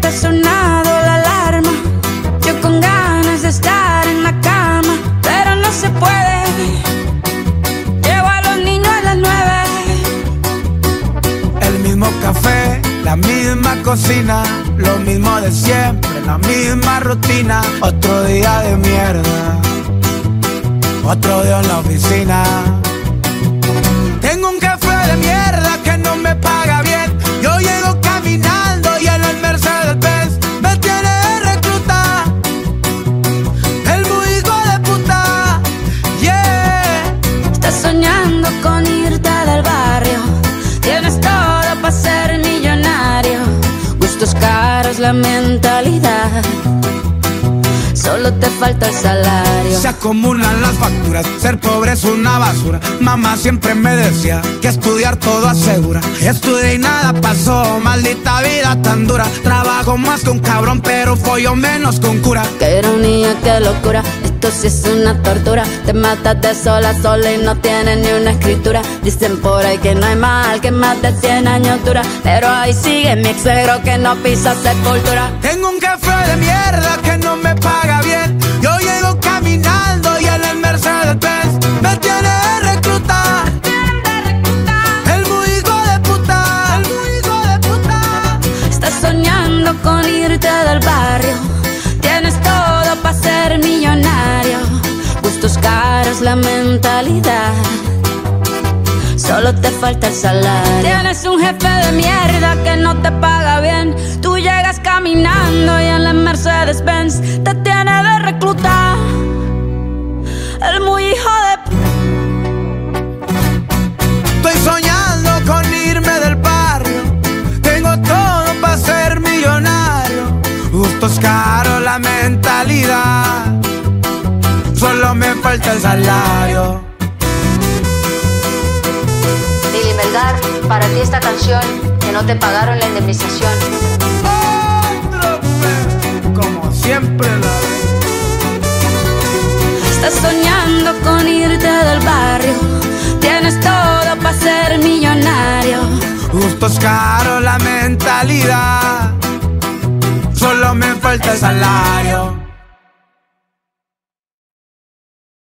ha sonado la alarma. Yo con ganas de estar en la cama, pero no se puede. Llevo a los niños a las 9. El mismo café, la misma cocina, lo mismo de siempre, la misma rutina. Otro día de mierda, otro día en la oficina. Tengo un jefe de mierda que no me paga bien. Yo llego caminando y en el Mercedes-Benz me tiene de recluta. El muy hijo de puta, yeah. Estás soñando con irte del barrio. Tienes todo para ser millonario. Gustos caros, la mentalidad. Solo te falta el salario. Se acumulan las facturas, ser pobre es una basura. Mamá siempre me decía que estudiar todo asegura. Estudié y nada pasó, maldita vida tan dura. Trabajo más que un cabrón, pero follo menos con cura. Qué ironía, qué locura, esto sí es una tortura. Te matas de sol a sol y no tienes ni una escritura. Dicen por ahí que no hay mal que más de 100 años dura, pero ahí sigue mi ex suegro que no pisa sepultura. Tengo un jefe de mierda que no me paga bien. Yo llego caminando y en el Mercedes-Benz me tiene de recluta. El muy hijo de puta, el muy hijo de puta. Estás soñando con irte del barrio. Tienes todo para ser millonario. Gustos caros, la mentalidad. Solo te falta el salario. Tienes un jefe de mierda que no te paga bien. Tú llegas caminando y en la Mercedes-Benz te tiene de recluta. El muy hijo de... Estoy soñando con irme del barrio. Tengo todo para ser millonario. Gustos caros, la mentalidad. Solo me falta el salario. Lili Melgar, para ti esta canción, que no te pagaron la indemnización. Otro pe, como siempre la vez. Estás soñando con irte del barrio. Tienes todo para ser millonario. Gustos caros, la mentalidad. Solo me falta el salario.